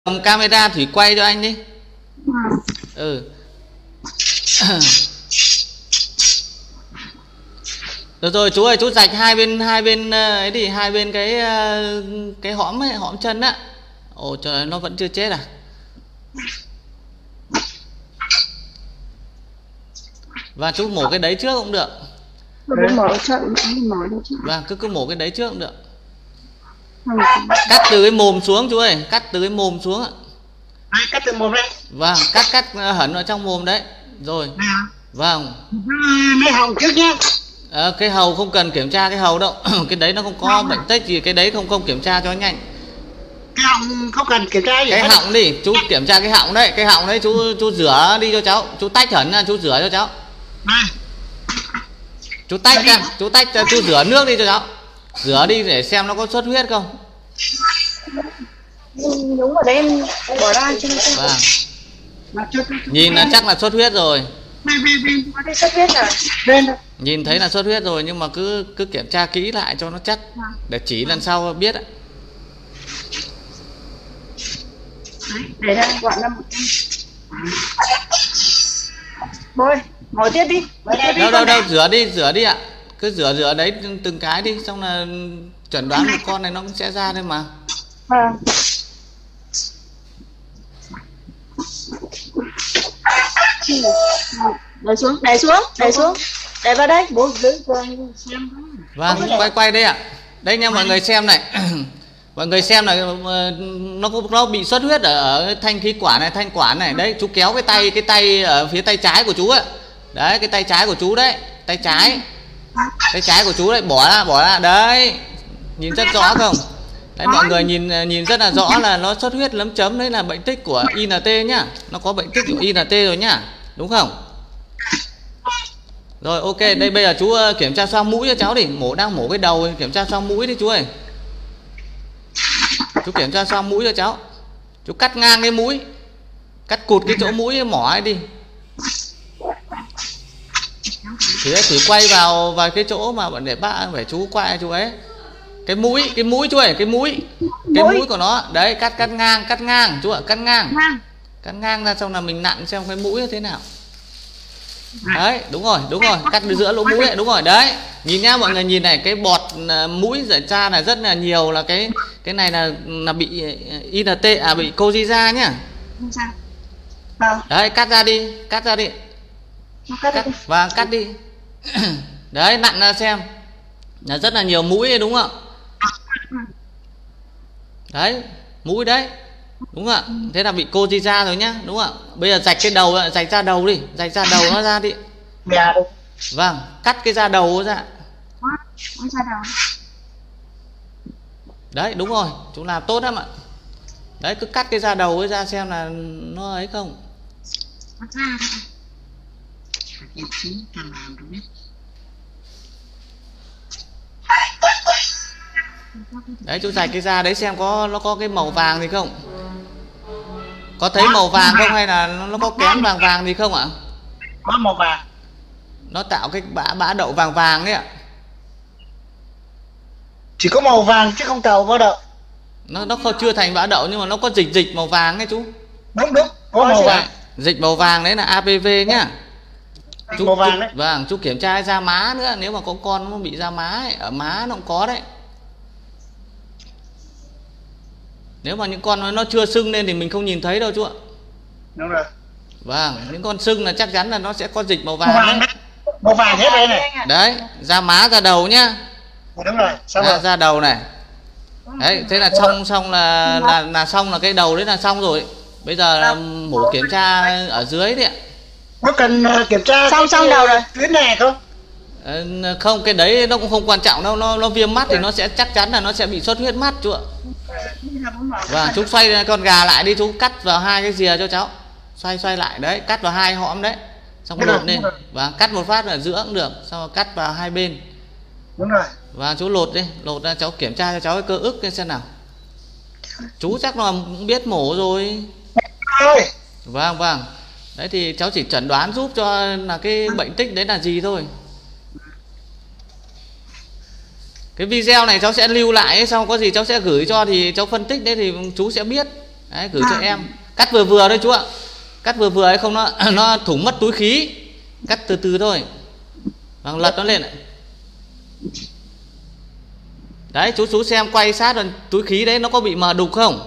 Cầm camera Thủy quay cho anh đi. Ừ. Được rồi chú ơi, chú rạch hai bên ấy đi, hai bên cái hõm ấy, hõm chân á. Ồ trời, nó vẫn chưa chết à? Và chú mổ cái đấy trước cũng được. Và cứ mổ cái đấy trước cũng được. Cắt từ cái mồm xuống chú ơi, cắt từ cái mồm xuống ạ. Cắt từ mồm đấy. Vâng, cắt hẳn ở trong mồm đấy. Rồi. Vâng. Lấy hồng trước nhé. Cái hầu không cần kiểm tra cái hầu đâu. Cái đấy nó không có bệnh tích gì, cái đấy không kiểm tra cho nhanh. Cái họng không cần kiểm tra gì. Cái họng đi, chú kiểm tra cái họng đấy, cái họng đấy chú rửa đi cho cháu, chú tách hẳn ra, chú rửa cho cháu. Này. Chú tách ra, chú rửa nước đi cho cháu. Rửa đi để xem nó có xuất huyết không. Đúng rồi đấy, em bỏ ra trên đây. Vâng. Nhìn là chắc là xuất huyết rồi. Có thể xuất huyết rồi. Nhìn thấy là xuất huyết rồi, nhưng mà cứ kiểm tra kỹ lại cho nó chắc, để chỉ lần sau biết ạ. Để ra gọi năm. Thôi, ngồi tiếp đi. Đâu, rửa đi ạ. Cứ rửa đấy từng cái đi, xong là chẩn đoán một con này nó cũng sẽ ra thôi mà. Vâng. Đẩy xuống. Đẩy vào đây, bố giữ cho xem. Vâng, quay đây ạ. Đây nha mọi người xem này. Mọi người xem là nó bị xuất huyết ở thanh khí quản này, thanh quản này. Đấy, chú kéo cái tay ở phía tay trái của chú ấy. Đấy, cái tay trái của chú đấy, tay trái của chú đấy, bỏ ra. Đấy. Nhìn rất rõ không? Đấy, mọi người nhìn rất là rõ là nó xuất huyết lấm chấm, đấy là bệnh tích của INT nhá. Nó có bệnh tích của INT rồi nhá. Đúng không? Rồi ok, đây bây giờ chú kiểm tra xoang mũi cho cháu đi. Đang mổ cái đầu, kiểm tra xoang mũi đi chú ơi. Chú kiểm tra xoang mũi cho cháu. Chú cắt ngang cái mũi, cắt cụt cái chỗ mũi mỏ ấy đi. Thử quay vào cái chỗ mà để chú quay chú ấy. Cái mũi chú ơi, cái mũi của nó. Đấy, cắt ngang chú ạ, cắt ngang ra, xong là mình nặn xem cái mũi như thế nào. Đấy, đúng rồi, cắt giữa lỗ mũi ấy, đúng rồi, đấy. Nhìn nhá mọi người, nhìn này, cái bọt mũi rải ra là rất là nhiều, là cái này là bị INT, bị Coziza nhá. Đấy, cắt ra đi. Và cắt đi. Đấy, nặn ra xem. Là rất là nhiều mũi ấy, đúng không ạ? Đấy, mũi đấy. Đúng ạ. Thế là bị Coziza rồi nhá, đúng không ạ? Bây giờ rạch cái đầu, rạch ra đầu đi, rạch ra đầu nó ra đi. Vâng, cắt cái da đầu ra. Đấy, đúng rồi, chú làm tốt lắm ạ. Đấy, cứ cắt cái da đầu ấy ra xem là nó ấy không. Đấy, chú rạch cái da đấy xem nó có cái màu vàng gì không. Có thấy màu vàng không, hay là nó có kém vàng gì không ạ? Có màu vàng. Nó tạo cái bã đậu vàng đấy ạ. Chỉ có màu vàng chứ không tạo bã đậu. Nó không, chưa thành bã đậu nhưng mà nó có dịch màu vàng ấy chú. Đúng, có màu vàng. Dịch màu vàng đấy là APV nhá. Màu vàng đấy. Vâng, chú kiểm tra da má nữa, nếu mà có con nó bị da má ấy, ở má nó cũng có đấy. Nếu mà những con nó chưa sưng lên thì mình không nhìn thấy đâu chú ạ. Đúng rồi. Vâng, những con sưng là chắc chắn là nó sẽ có dịch màu vàng đấy. Màu vàng hết đây này. Đấy, da má, da đầu nhá. Đúng rồi, xong rồi. Da đầu này. Đấy, thế là xong là xong, là cái đầu đấy là xong rồi. Bây giờ là mổ kiểm tra ở dưới đấy ạ. Có cần kiểm tra xong đầu rồi. Tuyến này không? Không, cái đấy nó cũng không quan trọng đâu, nó viêm mắt thì nó sẽ chắc chắn là nó sẽ bị xuất huyết mắt chú ạ. Vâng, chú xoay con gà lại đi, chú cắt vào hai cái rìa cho cháu. Xoay lại đấy, cắt vào hai hõm đấy. Xong lột lên. Và cắt một phát ở giữa cũng được, xong rồi cắt vào hai bên. Đúng rồi. Và chú lột đi, lột ra cháu kiểm tra cho cháu cái cơ ức xem nào. Chú chắc là cũng biết mổ rồi. Vâng. Đấy thì cháu chỉ chẩn đoán giúp cho là cái bệnh tích đấy là gì thôi. Cái video này cháu sẽ lưu lại, sau có gì cháu sẽ gửi cho thì cháu phân tích đấy thì chú sẽ biết. Đấy, gửi cho em. Cắt vừa vừa thôi chú ạ. Cắt vừa vừa ấy không nó thủng mất túi khí. Cắt từ từ thôi. Vâng, lật nó lên. Đấy, chú xem quay sát rồi túi khí đấy nó có bị mờ đục không?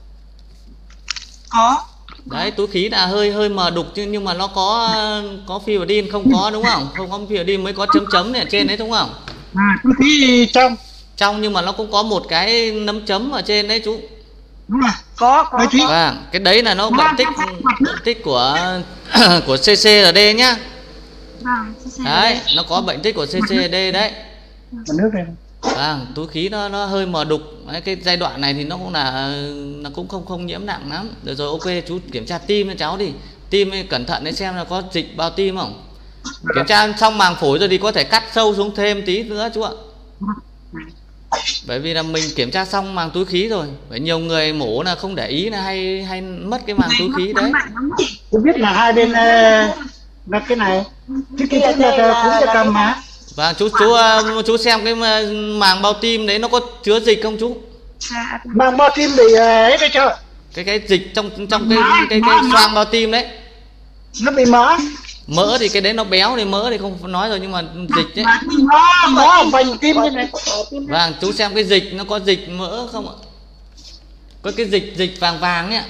Có. Đấy, túi khí là hơi mờ đục nhưng mà nó có phi vào đin không có đúng không? Không có phi vào đin mới có chấm chấm này ở trên đấy đúng không? Túi khí trong nhưng mà nó cũng có một cái nấm chấm ở trên đấy chú. Đúng rồi. Có. Vâng, cái đấy là nó bệnh tích của của CCRD nhá. Đấy, nó có bệnh tích của CCRD đấy. Nước đây. Vâng, túi khí nó hơi mờ đục. Đấy, cái giai đoạn này thì nó cũng là cũng không nhiễm nặng lắm. Được rồi, ok, chú kiểm tra tim cho cháu đi. Tim cẩn thận để xem là có dịch bao tim không. Kiểm tra xong màng phổi rồi thì có thể cắt sâu xuống thêm tí nữa chú ạ. Bởi vì là mình kiểm tra xong màng túi khí rồi. Bởi nhiều người mổ là không để ý là hay mất cái màng túi khí đấy. Tôi biết là hai bên là cái này. Cái kia là cũng cho cầm mà. Vâng, chú xem cái màng bao tim đấy nó có chứa dịch không chú? Màng bao tim thì ấy đấy chưa? Cái dịch trong cái xoang bao tim đấy. Nó bị mỡ thì cái đấy nó béo thì mỡ thì không nói rồi, nhưng mà dịch đấy mỡ vành tim như này. Vâng, chú xem cái dịch nó có dịch mỡ không ạ? Có cái dịch vàng vàng nhé.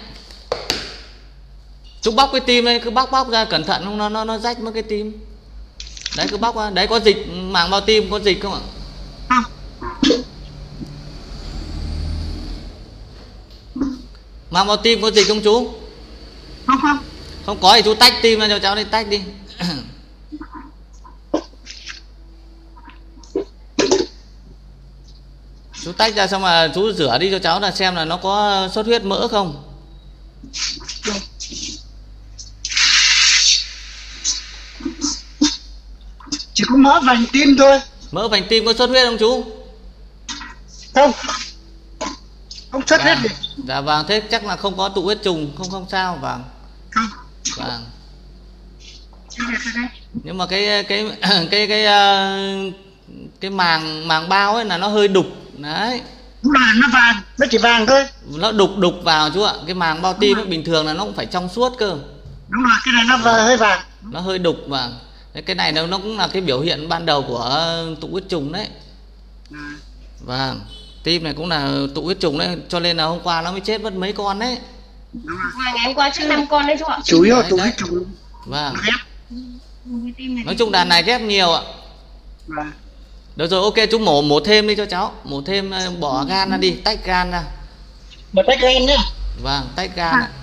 Chú bóc cái tim đây, cứ bóc ra cẩn thận không nó rách mất cái tim. Đấy, cứ bóc ra. Đấy, có dịch màng bao tim có dịch không ạ? Màng bao tim có dịch không chú? Không có thì chú tách tim ra cho cháu đi, tách đi. Chú tách ra xong mà chú rửa đi cho cháu là xem là nó có xuất huyết mỡ không. Chỉ có mỡ vành tim thôi. Mỡ vành tim có xuất huyết không chú? Không xuất huyết gì. Dạ vâng, thế chắc là không có tụ huyết trùng, không sao. Vâng. Vâng. Nhưng mà cái màng bao ấy là nó hơi đục đấy. Nó vàng, nó chỉ vàng thôi. Nó đục vào chú ạ. Cái màng bao tim ấy, bình thường là nó cũng phải trong suốt cơ. Đúng rồi, cái này nó hơi vàng. Nó hơi đục và cái này nó cũng là cái biểu hiện ban đầu của tụ huyết trùng đấy. Vâng, tim này cũng là tụ huyết trùng đấy, cho nên là hôm qua nó mới chết mất mấy con đấy. Ngày hôm qua chết 5 con đấy chú ạ. Chủ yếu là tụ huyết trùng. Vâng. Nói chung đàn này ghép nhiều ạ. Được rồi, ok, chú mổ thêm đi cho cháu. Mổ thêm, bỏ gan ra đi, tách gan ra. Bỏ tách gan nhá. Vâng, tách gan này.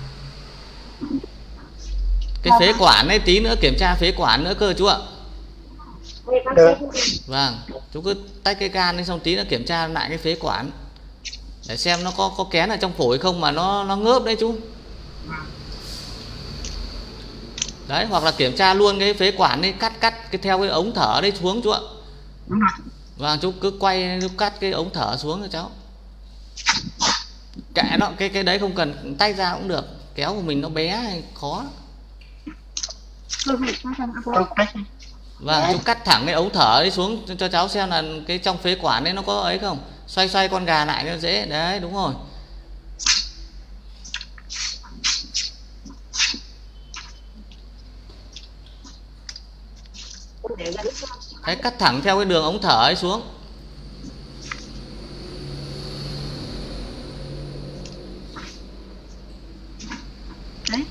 Cái phế quản ấy, tí nữa kiểm tra phế quản nữa cơ chú ạ. Được. Vâng, chú cứ tách cái gan đi, xong tí nữa kiểm tra lại cái phế quản để xem nó có kén ở trong phổi không mà nó ngớp đấy chú. Đấy, hoặc là kiểm tra luôn cái phế quản ấy, cắt cái theo cái ống thở đấy xuống chú ạ. Vâng, chú cứ quay, chú cắt cái ống thở xuống cho cháu. Kệ nó, cái đấy không cần tách ra cũng được. Kéo của mình nó bé hay khó. Vâng, chú cắt thẳng cái ống thở ấy xuống cho cháu xem là cái trong phế quản ấy nó có ấy không. Xoay con gà lại cho dễ. Đấy, đúng rồi. Đấy, cắt thẳng theo cái đường ống thở ấy xuống. Đấy.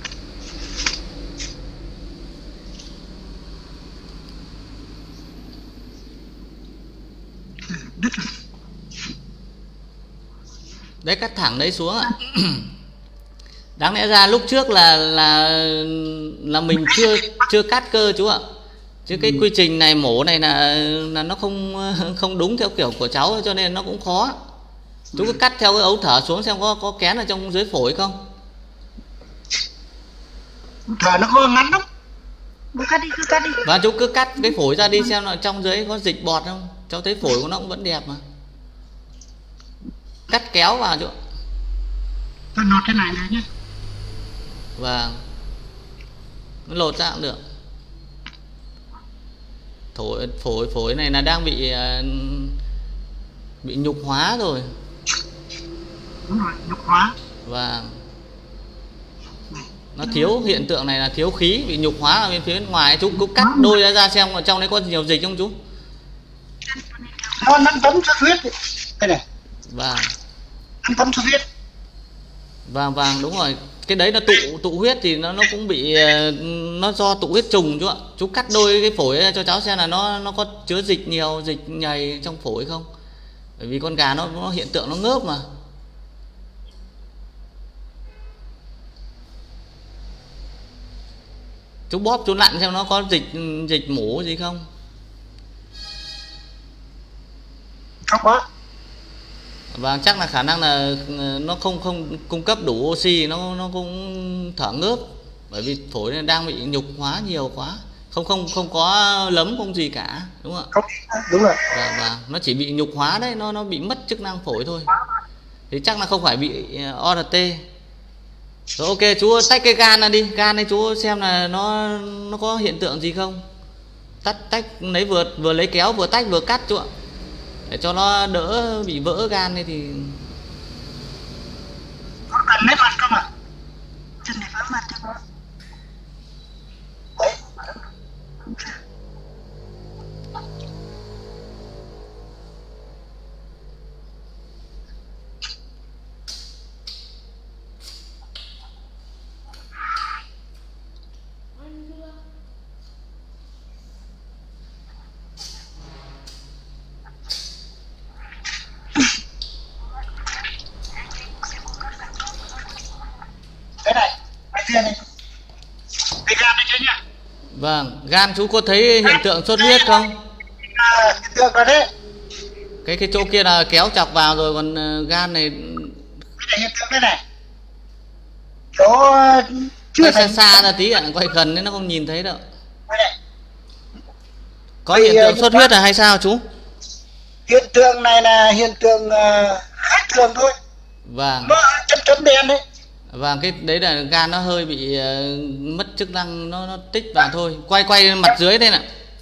Đấy, cắt thẳng đấy xuống ạ. Đáng lẽ ra lúc trước là mình chưa cắt cơ chú ạ. Chứ cái quy trình này mổ này là nó không đúng theo kiểu của cháu, cho nên nó cũng khó. Chú cứ cắt theo cái ống thở xuống xem có kén ở trong dưới phổi không. Thở nó có ngắn lắm. Cứ cắt đi. Và chú cứ cắt cái phổi ra đi xem là trong dưới có dịch bọt không. Cháu thấy phổi của nó cũng vẫn đẹp mà. Cắt kéo vào chú. Tôi nốt thế này nhé. Vâng. Nó lột ra cũng được. Phổi này là đang bị nhục hóa rồi. Đúng rồi, nhục hóa. Vâng. Nó thiếu hiện tượng này là thiếu khí, bị nhục hóa ở bên phía ngoài. Chú cứ cắt đôi ra xem ở trong đấy có nhiều dịch không chú? Nó tấm xuất huyết đây này. Vâng. Tấm xuất huyết. Vâng đúng rồi. Cái đấy nó tụ huyết thì nó cũng bị, nó do tụ huyết trùng chú ạ. Chú cắt đôi cái phổi cho cháu xem là nó có chứa dịch nhiều, dịch nhầy trong phổi không? Bởi vì con gà nó hiện tượng nó ngớp mà. Chú bóp chú lặn xem nó có dịch mủ gì không? Không có. Và chắc là khả năng là nó không cung cấp đủ oxy, nó cũng thở ngớp, bởi vì phổi này đang bị nhục hóa nhiều quá. Không có lấm không gì cả, đúng không ạ? Không, đúng rồi. Và nó chỉ bị nhục hóa đấy, nó bị mất chức năng phổi thôi. Thì chắc là không phải bị ORT. Rồi ok, chú tách cái gan ra đi, gan này chú xem là nó có hiện tượng gì không. Tách lấy vừa lấy kéo vừa tách vừa cắt chú ạ, để cho nó đỡ bị vỡ gan này thì. Có cần lấy mặt không ạ? Chân để vỡ mặt cho con. Cái này, cái kia này. Cái gan này chứ nhá. Vâng, gan chú có thấy hiện tượng xuất huyết không? Hiện tượng rồi đấy. Cái chỗ kia là kéo chọc vào rồi, còn gan này. Cái hiện tượng đây này. Chỗ chưa quay xa ra tí ạ, quay gần nên nó không nhìn thấy đâu. Đây này. Có hiện tượng xuất huyết là hay sao chú? Hiện tượng này là hiện tượng khác thường thôi. Vâng. Nó chấm đen đấy. Vâng, cái đấy là gan nó hơi bị mất chức năng, nó tích vào thôi. Quay mặt dưới đây nè.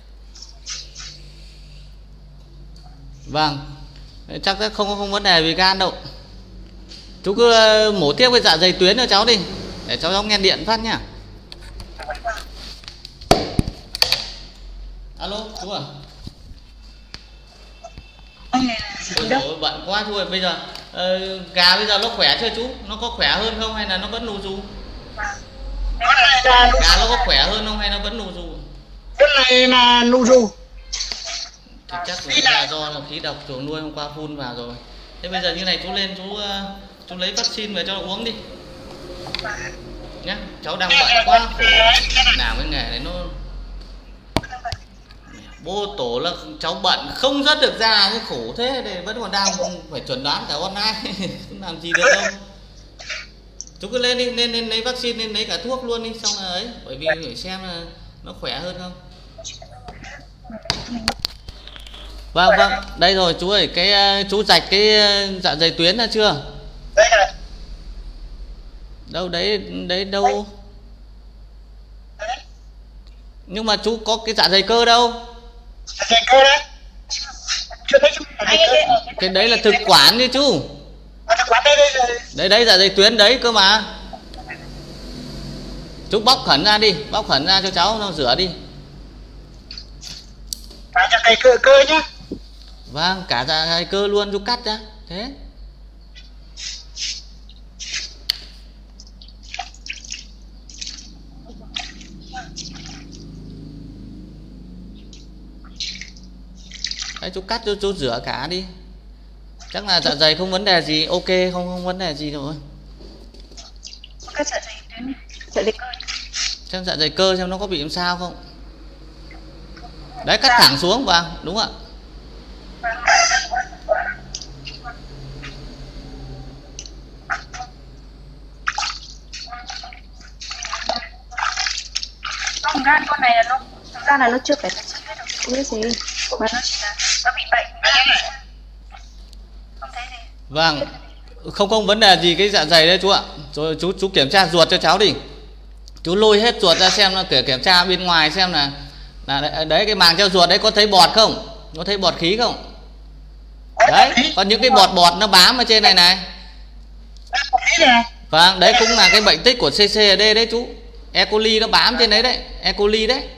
Vâng, chắc không vấn đề về gan đâu. Chú cứ mổ tiếp cái dạ dày tuyến cho cháu đi, để cháu nghe điện phát nhá. Alo chú à? Ôi dồi, bận quá thôi. Bây giờ gà bây giờ nó khỏe chưa chú? Nó có khỏe hơn không hay là nó vẫn nù rù? Gà nó có khỏe hơn không hay nó vẫn nù rù? Cái này là nù rù. Thì chắc là do khí độc chuồng nuôi hôm qua phun vào rồi. Thế bây giờ như này chú lên chú lấy vaccine về cho nó uống đi nhá. Cháu đang bận quá, khổ làm cái nghề này nó bô tổ là cháu bận không dứt được ra, cái khổ thế này vẫn còn đang phải chuẩn đoán cả online không làm gì được đâu. Chú cứ lên đi, nên lấy vaccine, nên lấy cả thuốc luôn đi, xong là ấy, bởi vì phải xem là nó khỏe hơn không. Vâng, đây rồi chú ơi, cái chú rạch cái dạ dày tuyến ra chưa? Đâu đấy đâu. Nhưng mà chú có cái dạ dày cơ đâu? Dạ dày cơ đấy. Chưa thấy chú. Cái đấy là thực quản đi chú. Thực quản đây. Đấy dạ dày tuyến đấy cơ mà. Chú bóc khẩn ra đi, bóc khẩn ra cho cháu nó rửa đi. Cả dạ dày cơ nhá. Vâng, cả dạ dày cơ luôn chú cắt ra. Thế. Đấy, chú cắt chú rửa cả đi. Chắc là dạ dày không vấn đề gì, ok, không vấn đề gì rồi. Cắt dạ dày cơ. Xem dạ dày cơ xem nó có bị làm sao không. Đấy, cắt thẳng xuống, vâng, đúng ạ. Không, gan con này là nó thực ra là nó chưa phải là xuất huyết đâu, không biết gì mà nó chỉ là nó bị bệnh. Không thấy gì. Vâng, không vấn đề gì cái dạ dày đấy chú ạ. Rồi chú kiểm tra ruột cho cháu đi. Chú lôi hết ruột ra xem, nó kiểm tra bên ngoài xem là đấy cái màng treo ruột đấy có thấy bọt không? Có thấy bọt khí không? Đấy, còn những cái bọt nó bám ở trên này này. Vâng, đấy cũng là cái bệnh tích của CCD đấy chú. E. coli nó bám trên đấy đấy, E. coli đấy.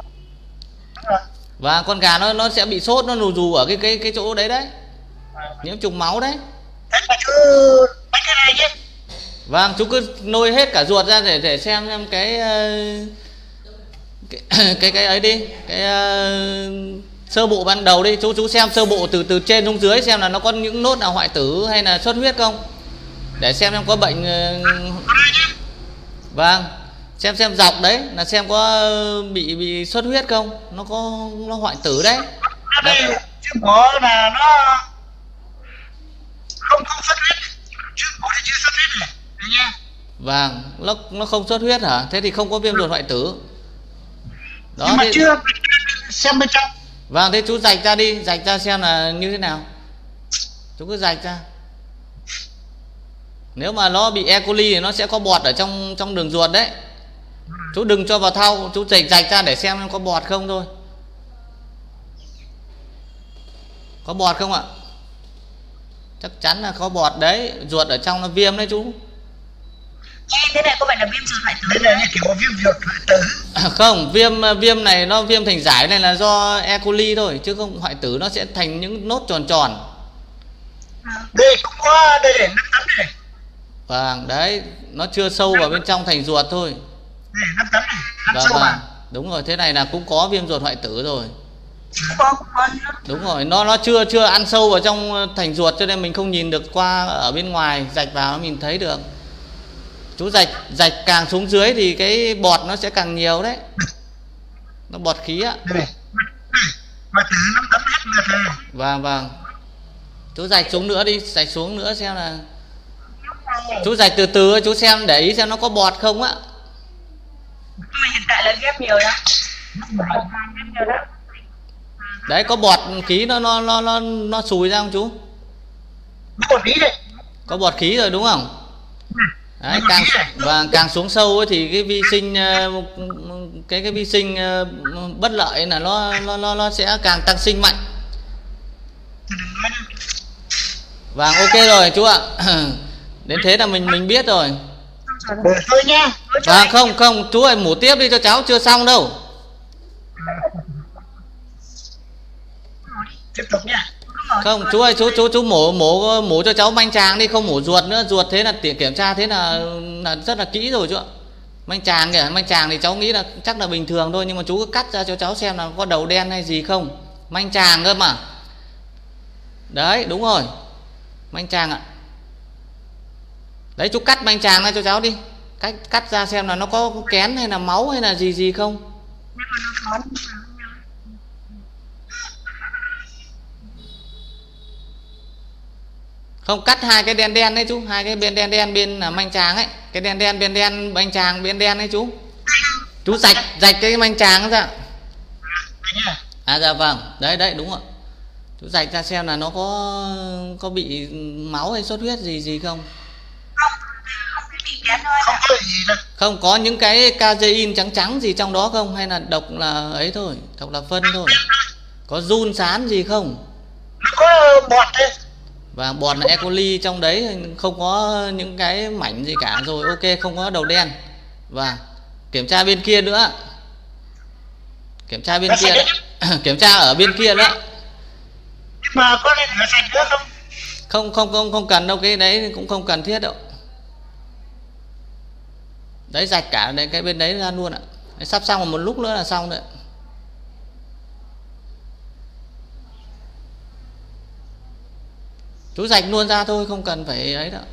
Và con gà nó sẽ bị sốt, nó rù ở cái chỗ đấy đấy, nhiễm trùng máu đấy. Vâng, chú cứ nôi hết cả ruột ra để xem cái ấy đi, cái sơ bộ ban đầu đi, chú xem sơ bộ từ trên xuống dưới xem là nó có những nốt nào hoại tử hay là xuất huyết không, để xem có bệnh. Vâng, xem dọc đấy là xem có bị xuất huyết không, nó hoại tử đấy. Chứ bố là nó không xuất huyết, chứ bố thì chưa xuất huyết này, đấy nha. Vâng, nó không xuất huyết hả? Thế thì không có viêm ruột hoại tử. Đó, nhưng mà thế... chưa xem bên trong. Vâng, thế chú rạch ra đi, rạch ra xem là như thế nào. Chú cứ rạch ra. Nếu mà nó bị E. coli thì nó sẽ có bọt ở trong đường ruột đấy. Chú đừng cho vào thau, chú rạch ra để xem có bọt không thôi. Có bọt không ạ? Chắc chắn là có bọt đấy, ruột ở trong nó viêm đấy chú. Thế này có phải là viêm ruột hoại tử? Đây là kiểu viêm ruột hoại tử. Không, viêm này nó viêm thành giải này là do E. coli thôi, chứ không hoại tử nó sẽ thành những nốt tròn. Đây cũng có, đây để 5 tấn này. Vâng, đấy, nó chưa sâu vào bên trong thành ruột thôi. Đây 5 tấn này, ăn sâu vào. Đúng rồi, thế này là cũng có viêm ruột hoại tử rồi. Có. Đúng rồi, nó chưa ăn sâu vào trong thành ruột, cho nên mình không nhìn được qua ở bên ngoài, rạch vào mình thấy được. Chú rạch càng xuống dưới thì cái bọt nó sẽ càng nhiều đấy. Nó bọt khí ạ. Mà từ 5 tấn hết lượt rồi. Vâng. Chú rạch xuống nữa đi, rạch xuống nữa xem là. Chú rạch từ từ, chú xem để ý xem nó có bọt không á. Mà hiện tại là ghép nhiều đó. Đấy, có bọt khí nó sùi ra không chú? Có bọt khí đấy. Có bọt khí rồi đúng không? Đấy, càng xuống sâu ấy thì cái vi sinh cái vi sinh bất lợi là nó sẽ càng tăng sinh mạnh. Vâng, ok rồi chú ạ. Đến thế là mình biết rồi. Thôi nha. Vâng, không chú ơi, mổ tiếp đi cho cháu, chưa xong đâu. Tiếp tục nha. Không chú ơi, chú mổ cho cháu manh tràng đi, không mổ ruột nữa. Ruột thế là kiểm tra thế là rất là kỹ rồi chú ạ. Manh tràng kìa, manh tràng thì cháu nghĩ là chắc là bình thường thôi, nhưng mà chú cứ cắt ra cho cháu xem là có đầu đen hay gì không. Manh tràng cơ mà. Đấy, đúng rồi. Manh tràng ạ. Đấy, chú cắt manh tràng ra cho cháu đi. Cắt ra xem là nó có kén hay là máu hay là gì không. Không, cắt hai cái đen đấy chú, hai cái bên đen bên là manh tràng ấy, cái đen bên đen manh tràng bên đen đấy chú. Chú rạch cái manh tràng ra. À dạ vâng, đấy đúng ạ. Chú rạch ra xem là nó có bị máu hay xuất huyết gì không. Không có những cái casein trắng gì trong đó không, hay là độc là ấy thôi, độc là phân thôi. Có giun sán gì không? Có bọt đấy. Và bọt là E. coli trong đấy, không có những cái mảnh gì cả rồi, ok, không có đầu đen. Và kiểm tra bên kia nữa. Kiểm tra bên kia đấy. Kiểm tra ở bên kia đó. Mà có nên rửa sạch nữa không? Không cần đâu, cái đấy cũng không cần thiết đâu. Đấy, rạch cả đấy, cái bên đấy ra luôn ạ. Đấy, sắp xong một lúc nữa là xong đấy. Chú rạch luôn ra thôi, không cần phải ấy đâu.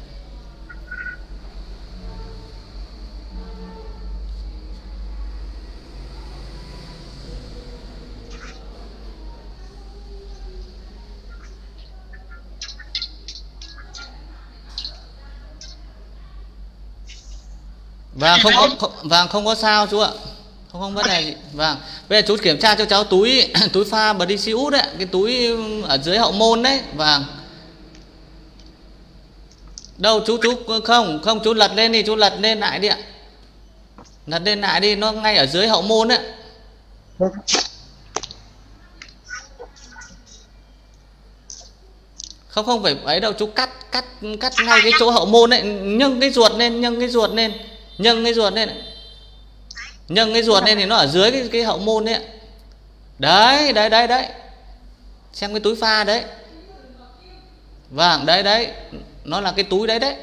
Vâng, không có sao chú ạ. Không vấn đề gì. Vâng, bây giờ chú kiểm tra cho cháu túi pha Bradisius đấy, cái túi ở dưới hậu môn đấy. Vâng. Đâu chú không chú lật lên đi, chú lật lên lại đi ạ. Lật lên lại đi, nó ngay ở dưới hậu môn đấy. Không phải ấy đâu chú, cắt ngay cái chỗ hậu môn ấy, nhân cái ruột lên thì nó ở dưới cái hậu môn đấy. Đấy. Xem cái túi pha đấy. Vâng, đấy. Nó là cái túi đấy.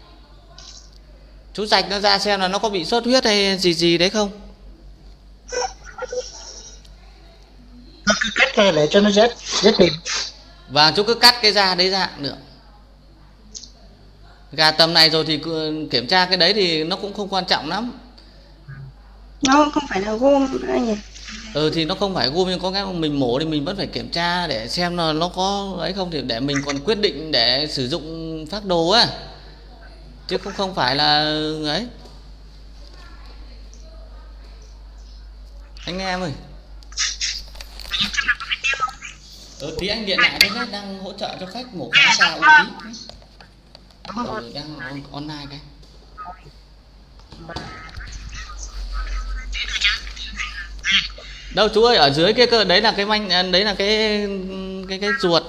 Chú rạch nó ra xem là nó có bị xuất huyết hay gì đấy không. Nó cứ cắt ra để cho nó dễ tìm. Và chú cứ cắt cái da đấy ra được. Gà tầm này rồi thì kiểm tra cái đấy thì nó cũng không quan trọng lắm. Nó không phải là gôm anh nhỉ? Thì nó không phải gôm, nhưng có cái mình mổ thì mình vẫn phải kiểm tra để xem là nó có ấy không, thì để mình còn quyết định để sử dụng phác đồ á, chứ không phải là ấy. Anh em ơi, tí anh điện lại đấy, đang hỗ trợ cho khách mổ kháng xào tí. Đang online cái. Đâu chú ơi, ở dưới kia cơ, đấy là cái đấy là cái ruột.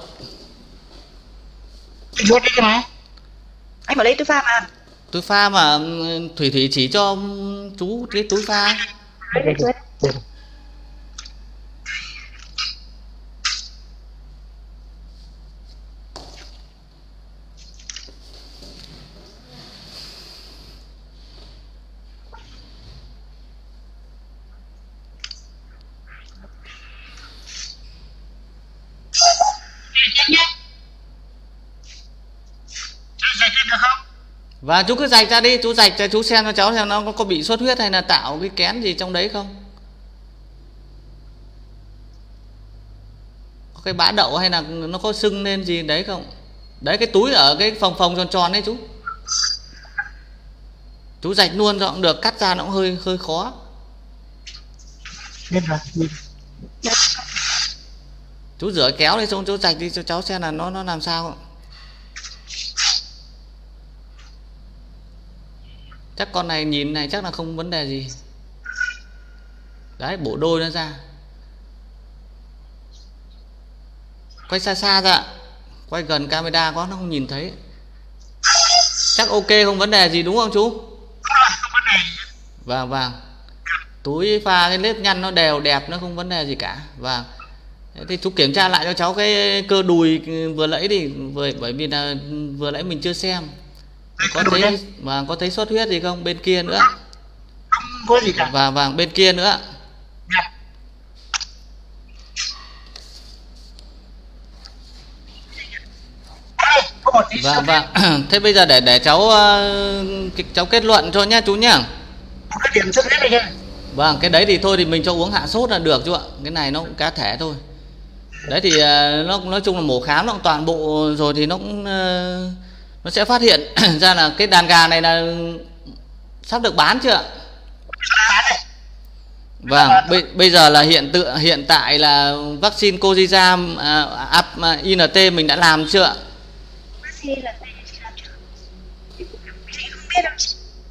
Cái ruột đấy mà. Anh bảo lấy túi pha mà. Túi pha mà Thủy chỉ cho chú cái túi pha. Và chú cứ rạch ra đi, chú rạch cho chú xem cho cháu xem nó có bị xuất huyết hay là tạo cái kén gì trong đấy không, có cái bã đậu hay là nó có sưng lên gì đấy không. Đấy, cái túi ở cái phồng tròn đấy chú rạch luôn cho cũng được, cắt ra nó cũng hơi khó. Chú rửa kéo đi xong chú rạch đi cho cháu xem là nó làm sao không. Chắc con này nhìn này chắc là không vấn đề gì. Đấy, bổ đôi nó ra. Quay xa ra, quay gần camera có nó không nhìn thấy. Chắc ok, không vấn đề gì đúng không chú? Vâng. Túi pha cái nếp nhăn nó đều đẹp, nó không vấn đề gì cả. Vâng. Thì chú kiểm tra lại cho cháu cái cơ đùi vừa nãy đi, bởi vì là vừa nãy mình chưa xem. Có thấy xuất huyết gì không? Bên kia nữa. Không có gì cả. Vâng, bên kia nữa. Vâng. Thế bây giờ để cháu kết luận cho nhá chú nhá. Cái điểm xuất huyết này nhá. Vâng, cái đấy thì thôi thì mình cho uống hạ sốt là được chú ạ. Cái này nó cũng cá thể thôi. Đấy thì nó nói chung là mổ khám nó cũng toàn bộ rồi thì nó cũng nó sẽ phát hiện ra là cái đàn gà này là sắp được bán chưa ạ? Vâng, bây giờ là hiện tại là vaccine Coziza INT mình đã làm chưa ạ? Vaccine là chị làm chưa? Chị không biết đâu chị.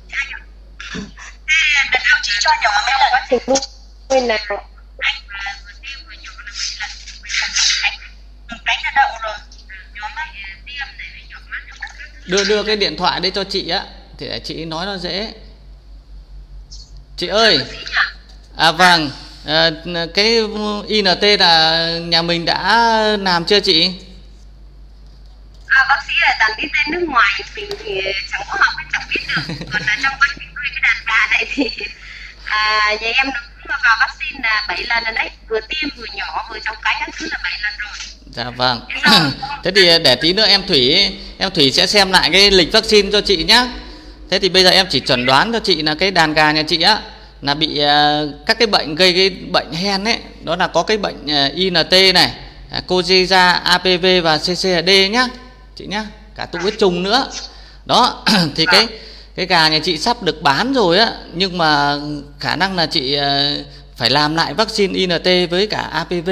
Đợt nào chị cho nhỏ mới là vaccine nuôi nào? Anh vừa tiêm vừa nhỏ là chị là cánh là đậu rồi. Nhóm này tiêm để nhỏ mắt. Đưa cái điện thoại đây cho chị á, thì để chị nói nó dễ. Chị ơi. Vâng, cái INT là nhà mình đã làm chưa chị? Bác sĩ là toàn biết tên nước ngoài, mình thì chẳng có học, chẳng biết được. Còn là trong quá trình nuôi cái đàn gà này thì nhà em nó cũng vào vaccine là 7 lần đấy, vừa tiêm vừa nhỏ vừa trong cánh các thứ là 7 lần rồi. Dạ vâng. Thế thì để tí nữa em Thủy sẽ xem lại cái lịch vaccine cho chị nhé. Thế thì bây giờ em chỉ chẩn đoán cho chị là cái đàn gà nhà chị á là bị các cái bệnh gây cái bệnh hen ấy, đó là có cái bệnh INT này, Coziza, APV và CCD nhá chị nhá, cả tụ huyết trùng nữa. Đó thì cái gà nhà chị sắp được bán rồi á, nhưng mà khả năng là chị phải làm lại vaccine INT với cả APV.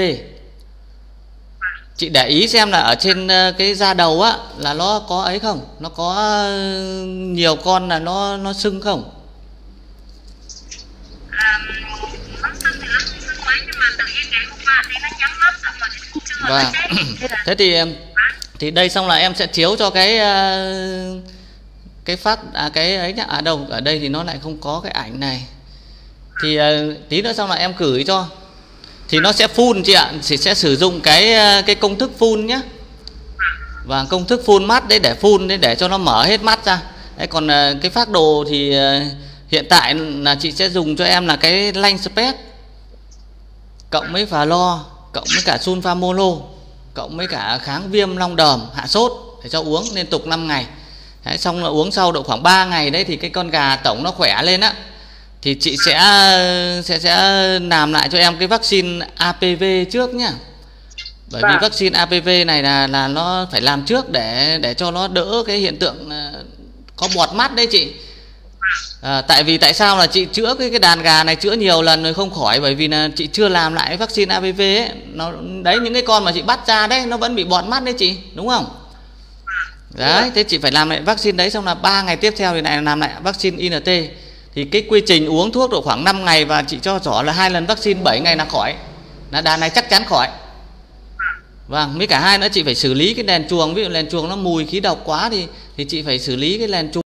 Chị để ý xem là ở trên cái da đầu á là nó có ấy không, nó có nhiều con là nó sưng không. Nó sưng thì nó không sưng mấy, nhưng mà tự nhiên ngày hôm qua thấy nó nhắm mắt xong rồi thì cũng chưa. Vâng. Thế thì Thì đây xong là em sẽ chiếu cho cái phát cái ấy nhá. À đâu, ở đây thì nó lại không có cái ảnh này. Thì tí nữa xong là em gửi cho. Thì nó sẽ full chị ạ, thì sẽ sử dụng cái công thức full nhé. Và công thức full mắt đấy, để full đấy, để cho nó mở hết mắt ra. Đấy, còn cái phác đồ thì hiện tại là chị sẽ dùng cho em là cái lanh spec cộng với Flo cộng với cả sulfamolo cộng với cả kháng viêm long đờm hạ sốt để cho uống liên tục 5 ngày. Đấy, xong là uống sau độ khoảng 3 ngày đấy thì cái con gà tổng nó khỏe lên á. Thì chị sẽ làm lại cho em cái vaccine APV trước nhá. Bởi vì vaccine APV này là nó phải làm trước để cho nó đỡ cái hiện tượng có bọt mắt đấy chị. Tại sao là chị chữa cái đàn gà này chữa nhiều lần rồi không khỏi, bởi vì là chị chưa làm lại vaccine APV ấy. Nó đấy, những cái con mà chị bắt ra đấy nó vẫn bị bọt mắt đấy chị, đúng không? Đấy, thế chị phải làm lại vaccine đấy, xong là 3 ngày tiếp theo thì lại làm lại vaccine INT. Thì cái quy trình uống thuốc độ khoảng 5 ngày và chị cho rõ là 2 lần vaccine 7 ngày là khỏi. Là đàn này chắc chắn khỏi. Vâng, với cả hai nữa chị phải xử lý cái đèn chuồng, ví dụ đèn chuồng nó mùi khí độc quá thì chị phải xử lý cái đèn chuồng.